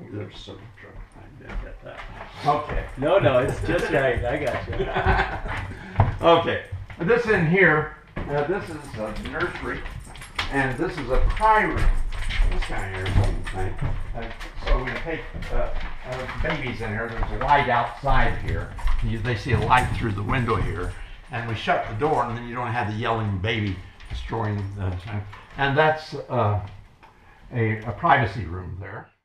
There's some trouble. I got that. Okay. No, it's just right. I got you. Okay. This in here, this is a nursery, and this is a cry room. This kind of interesting thing. So we take babies in here. There's a light outside here. They see a light through the window here, and we shut the door, and then you don't have the yelling baby destroying the. And that's a privacy room there.